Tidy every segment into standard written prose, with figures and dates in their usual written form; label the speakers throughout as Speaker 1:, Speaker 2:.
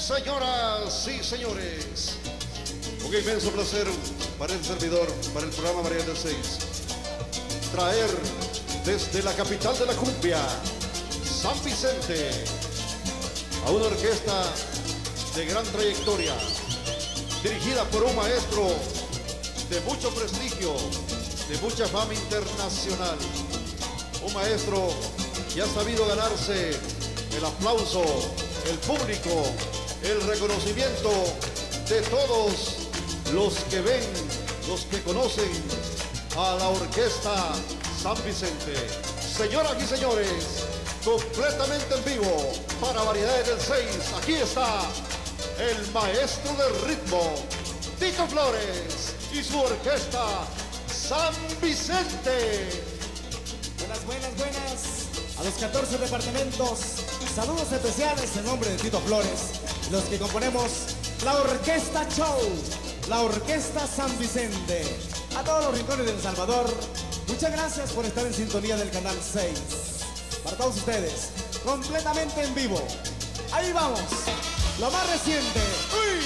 Speaker 1: Señoras y señores, un inmenso placer para el servidor, para el programa María del 6, traer desde la capital de la cumbia, San Vicente, a una orquesta de gran trayectoria, dirigida por un maestro de mucho prestigio, de mucha fama internacional, un maestro que ha sabido ganarse el aplauso, el público, el reconocimiento de todos los que ven, los que conocen a la orquesta San Vicente. Señoras y señores, completamente en vivo para Variedades del 6, aquí está el maestro del ritmo, Tito Flores, y su orquesta San Vicente.
Speaker 2: Buenas a los 14 departamentos. Saludos especiales en nombre de Tito Flores, los que componemos la Orquesta Show, la Orquesta San Vicente. A todos los rincones de El Salvador, muchas gracias por estar en sintonía del Canal 6. Para todos ustedes, completamente en vivo. Ahí vamos, lo más reciente. ¡Uy!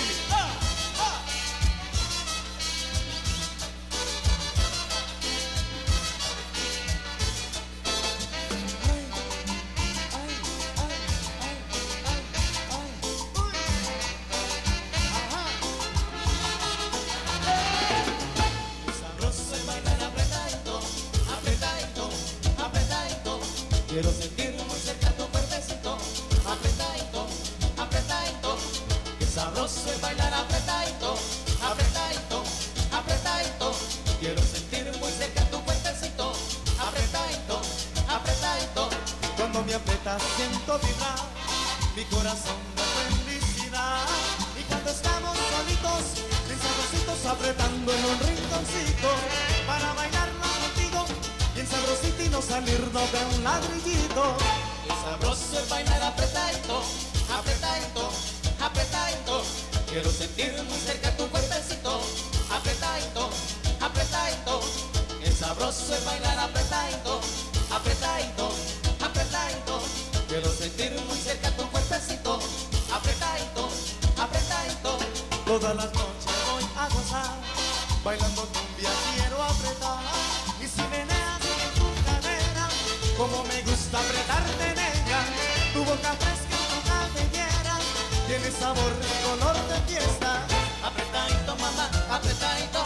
Speaker 3: Quiero sentir muy cerca tu cuerpecito, apretadito, apretadito. Qué sabroso es bailar apretadito, apretadito, apretadito. Quiero sentir muy cerca tu cuerpecito, apretadito, apretadito.
Speaker 2: Cuando me aprietas siento vibrar mi corazón de felicidad. Y cuando estamos solitos, mis sabrositos apretando en un rinconcito para bailarlo contigo, bien sabrosito y no salirnos de un ladrillito.
Speaker 3: Qué sabroso es bailar apretadito, apretadito, apretadito. Quiero sentir muy cerca tu cuerpecito, apretadito, apretadito. Qué sabroso es bailar apretadito, apretadito, apretadito. Quiero sentir muy cerca tu cuerpecito, apretadito, apretadito.
Speaker 2: Todas las noches voy a gozar, bailando cumbia quiero apretar. Y si meneas en tu cadera, como me gusta apretarte en ella. Tu boca fresca, tu cabellera, tiene sabor y color de fiesta.
Speaker 3: Apretadito, mamá, apretadito.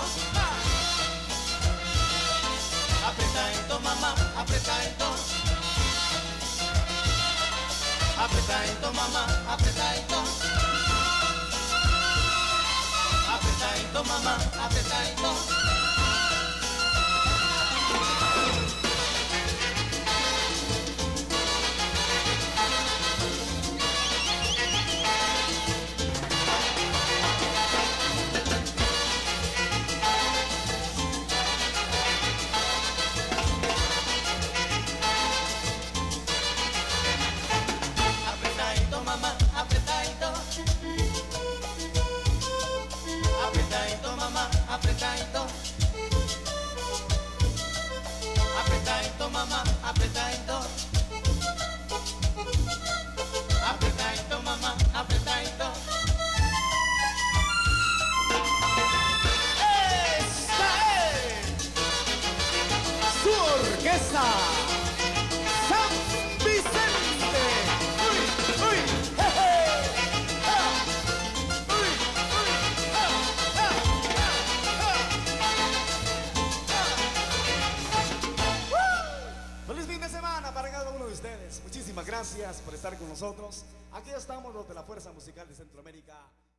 Speaker 3: Apretadito, mamá, apretadito. Apretadito, mamá, apretadito. Apretadito, mamá, apretadito. Apretadito, mamá, apretadito. Apretadito, mamá, apretadito. Apretadito, mamá, apretadito. Apretadito, mamá, apretadito.
Speaker 2: ¡Esta es su orquesta San Vicente! ¡Uy, uy, jeje! ¡Ah! ¡Uy, uy, ah, ah, ah, ah! ¡Feliz fin de semana para cada uno de ustedes! Muchísimas gracias por estar con nosotros. Aquí estamos los de la Fuerza Musical de Centroamérica.